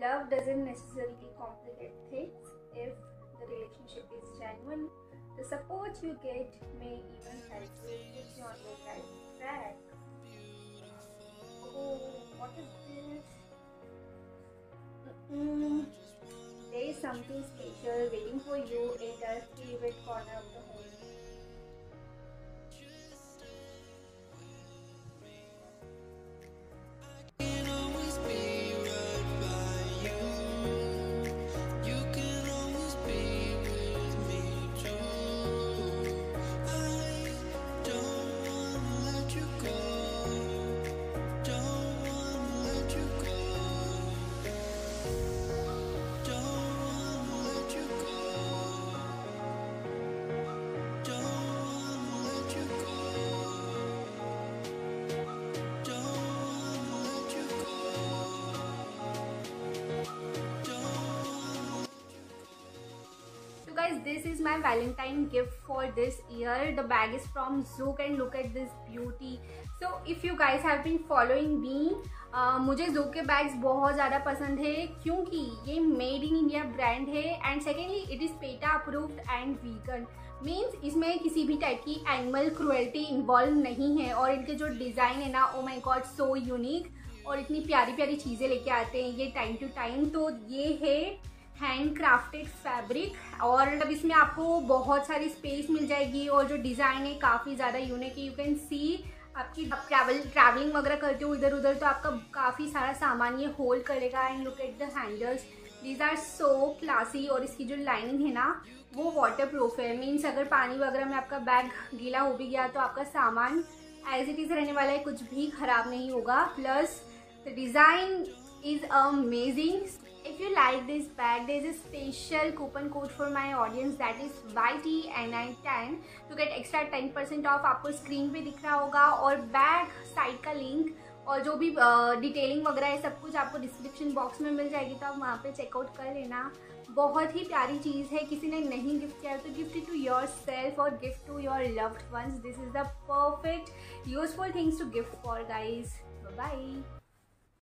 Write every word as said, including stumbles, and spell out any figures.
love doesn't necessarily complicate things. If the relationship is genuine, the support you get may even help you put you on the right track. Oh, what is this? Mm-mm. There is something special waiting for you in the favorite corner of the home. So guys, this is my Valentine gift for this year. The bag is from Zouk and look at this beauty. So if you guys have been following me, uh, मुझे Zouk के bags बहुत ज़्यादा पसंद है क्योंकि ये made in India brand है and secondly it is PETA approved and vegan. Means इसमें किसी भी टाइप की एनिमल क्रुएल्टी इन्वॉल्व नहीं है और इनके जो डिज़ाइन है ना, oh my god, so unique और इतनी प्यारी प्यारी चीज़ें लेके आते हैं ये टाइम टू टाइम. तो ये है हैंड क्राफ्टेड फैब्रिक और अब इसमें आपको बहुत सारी स्पेस मिल जाएगी और जो डिज़ाइन है काफ़ी ज़्यादा यूनिक है. यू कैन सी आपकी ट्रैवल ट्रैवलिंग वगैरह करते हो इधर उधर तो आपका काफ़ी सारा सामान ये होल्ड करेगा. And look at the handles, these are so classy. और इसकी जो लाइनिंग है ना वो वाटर प्रूफ है. मीन्स अगर पानी वगैरह में आपका बैग गीला हो भी गया तो आपका सामान एज इट इज़ रहने वाला है, कुछ भी ख़राब नहीं होगा. Plus the design is amazing. If you like this bag, there is a special coupon code for my audience that is Y T N I ten to get extra ten percent off. आपको screen पे दिख रहा होगा और bag site का link और जो भी डिटेलिंग वगैरह है सब कुछ आपको डिस्क्रिप्शन बॉक्स में मिल जाएगी, तो आप वहाँ पे चेकआउट कर लेना. बहुत ही प्यारी चीज़ है. किसी ने नहीं गिफ्ट किया तो gift it to yourself और gift to your loved ones. This is the perfect useful things to gift for guys. Bye.